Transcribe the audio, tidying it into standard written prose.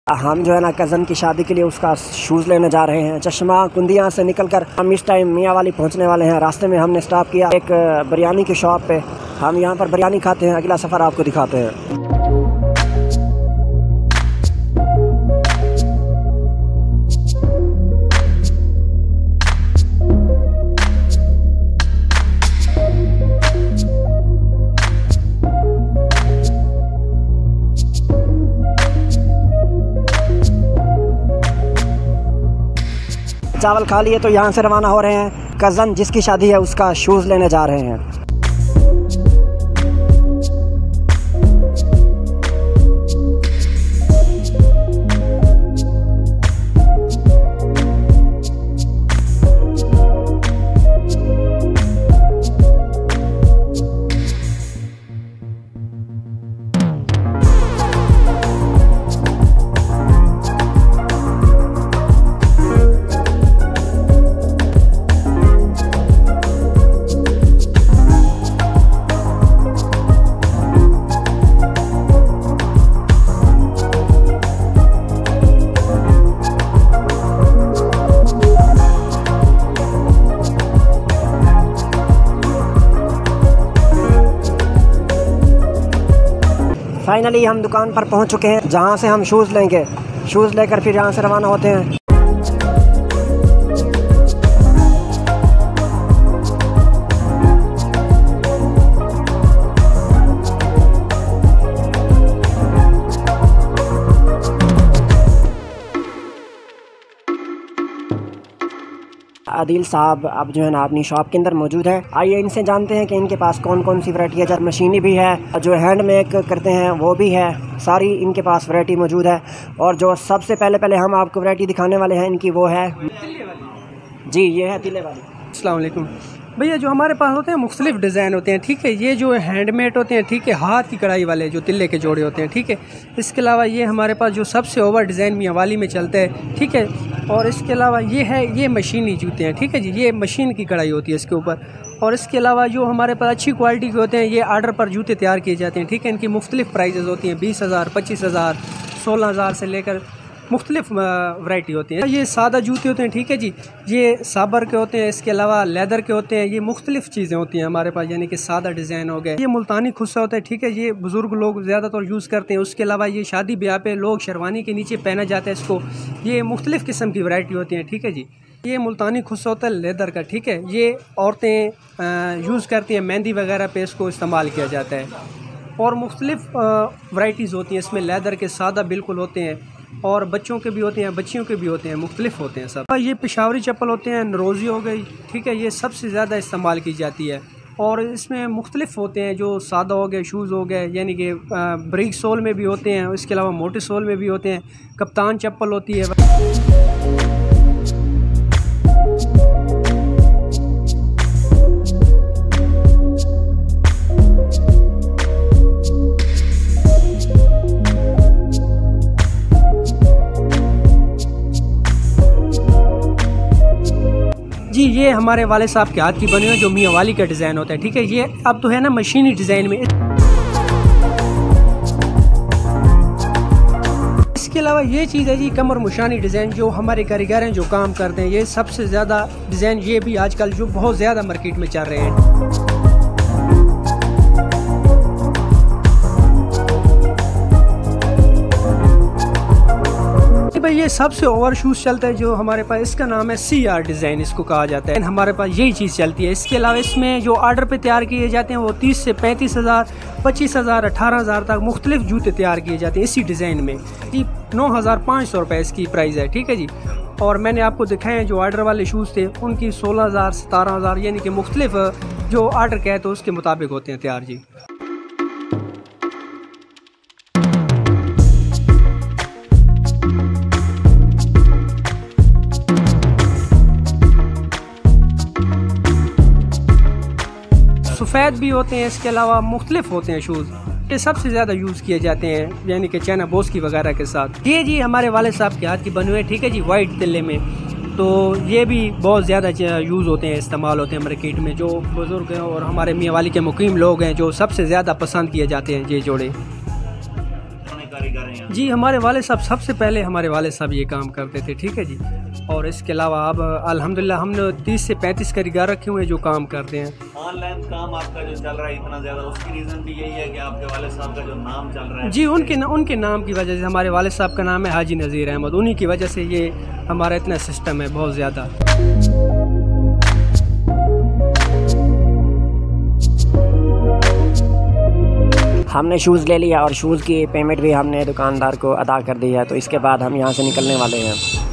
हम जो है ना कज़न की शादी के लिए उसका शूज़ लेने जा रहे हैं। चश्मा कुंदिया से निकलकर हम इस टाइम मियाँ वाली पहुंचने वाले हैं। रास्ते में हमने स्टॉप किया एक बिरयानी की शॉप पे। हम यहाँ पर बिरयानी खाते हैं। अगला सफ़र आपको दिखाते हैं। चावल खा लिए तो यहाँ से रवाना हो रहे हैं। कज़न जिसकी शादी है उसका शूज़ लेने जा रहे हैं। फाइनली हम दुकान पर पहुंच चुके हैं जहां से हम शूज़ लेंगे। शूज़ लेकर फिर यहां से रवाना होते हैं। आदिल साहब अब जो है ना अपनी शॉप के अंदर मौजूद है। आइए इनसे जानते हैं कि इनके पास कौन कौन सी वैरायटी है। जब मशीनी भी है, जो हैंड मेक करते हैं वो भी है, सारी इनके पास वैरायटी मौजूद है। और जो सबसे पहले हम आपको वैरायटी दिखाने वाले हैं इनकी वो है जी, ये है तिल्ले वाली। अस्सलाम वालेकुम भैया, जो हमारे पास होते हैं मुख्तलिफ डिज़ाइन होते हैं, ठीक है। ये जो हैंडमेड होते हैं, ठीक है, हाथ की कढ़ाई वाले जो तिल्ले के जोड़े होते हैं, ठीक है। इसके अलावा ये हमारे पास जो सबसे ओवर डिज़ाइन मियाँ वाली में चलता है, ठीक है। और इसके अलावा ये है, ये मशीनी जूते हैं, ठीक है जी, ये मशीन की कढ़ाई होती है इसके ऊपर। और इसके अलावा जो हमारे पास अच्छी क्वालिटी के होते हैं, ये आर्डर पर जूते तैयार किए जाते हैं, ठीक है। इनकी मुख्तलिफ प्राइजेज़ होती हैं, 20,000, 25,000, 16,000 से लेकर मुख्तलिफ वैरायटी होती है। ये सादा जूते होते हैं, ठीक है जी, ये साबर के होते हैं। इसके अलावा लेदर के होते हैं। ये मुख्तलिफ चीज़ें होती हैं हमारे पास, यानी कि सादा डिज़ाइन हो गए। ये मुल्तानी खुस्सा होता है, ठीक है, ये बुज़ुर्ग लोग ज़्यादातर यूज़ करते हैं। उसके अलावा ये शादी ब्याह पे लोग शेरवानी के नीचे पहना जाता है इसको। ये मुख्तलिफ किस्म की वैरायटी होती हैं, ठीक है जी। ये मुल्तानी खुस्सा होता है लेदर का, ठीक है। ये औरतें यूज़ करती हैं, मेहंदी वगैरह पे इसको इस्तेमाल किया जाता है। और मुख्तलिफ वैराइटीज़ होती हैं इसमें, लेदर के सादा बिल्कुल होते हैं, और बच्चों के भी होते हैं, बच्चियों के भी होते हैं, मुख्तलिफ होते हैं सब। ये पेशावरी चप्पल होते हैं, नरोज़ी हो गई, ठीक है, ये सबसे ज़्यादा इस्तेमाल की जाती है। और इसमें मुख्तलिफ होते हैं, जो सादा हो गए शूज़ हो गए, यानी कि ब्रिक सोल में भी होते हैं, इसके अलावा मोटे सोल में भी होते हैं। कप्तान चप्पल होती है। जी, ये हमारे वाले साहब के हाथ की बनी हुई जो मियाँ वाली का डिज़ाइन होता है, ठीक है। ये अब तो है ना मशीनी डिज़ाइन में। इसके अलावा ये चीज़ है जी, कमर मुशानी डिज़ाइन, जो हमारे कारीगर हैं जो काम करते हैं, ये सबसे ज़्यादा डिज़ाइन ये भी आजकल जो बहुत ज़्यादा मार्केट में चल रहे हैं। भाई ये सबसे ओवर शूज़ चलता है जो हमारे पास, इसका नाम है CR डिज़ाइन, इसको कहा जाता है। हमारे पास यही चीज़ चलती है। इसके अलावा इसमें जो आर्डर पे तैयार किए जाते हैं वो 30 से 35,000, 25,000, 18,000 तक मुख्तलिफ जूते तैयार किए जाते हैं इसी डिज़ाइन में। 9,500 रुपये इसकी प्राइस है, ठीक है जी। और मैंने आपको दिखाए हैं जो आर्डर वाले शूज़ थे उनकी 16,000, 17,000, यानी कि मुख्तलिफ जो आर्डर कहे तो उसके मुताबिक होते हैं तैयार जी। सफ़ेद भी होते हैं, इसके अलावा मुख्तलिफ होते हैं शूज़। ये सबसे ज़्यादा यूज़ किए जाते हैं, यानी कि चाइना बोस्की वगैरह के साथ। ये जी हमारे वाले साहब के हाथ की बने हुए, ठीक है जी, वाइट तिल्ले में। तो ये भी बहुत ज़्यादा यूज़ होते हैं, इस्तेमाल होते हैं मार्केट में। जो बुज़ुर्ग हैं और हमारे मियाँ वाली के मुकीम लोग हैं, जो सबसे ज़्यादा पसंद किए जाते हैं ये जोड़े। जी हमारे वाले साहब सबसे पहले हमारे वाले साहब ये काम करते थे, ठीक है जी। और इसके अलावा अब अल्हम्दुलिल्लाह हमने 30 से 35 कारीगर रखे हुए हैं जो काम करते हैं। ऑनलाइन काम आपका जो चल रहा है इतना ज़्यादा, उसकी रीज़न भी यही है कि आपके वाले साहब का जो नाम चल रहा है। जी उनके नाम की वजह से, हमारे वाले साहब का नाम है हाजी नज़ीर अहमद, उन्हीं की वजह से ये हमारा इतना सिस्टम है बहुत ज़्यादा। हमने शूज़ ले लिया और शूज़ की पेमेंट भी हमने दुकानदार को अदा कर दी है। तो इसके बाद हम यहाँ से निकलने वाले हैं।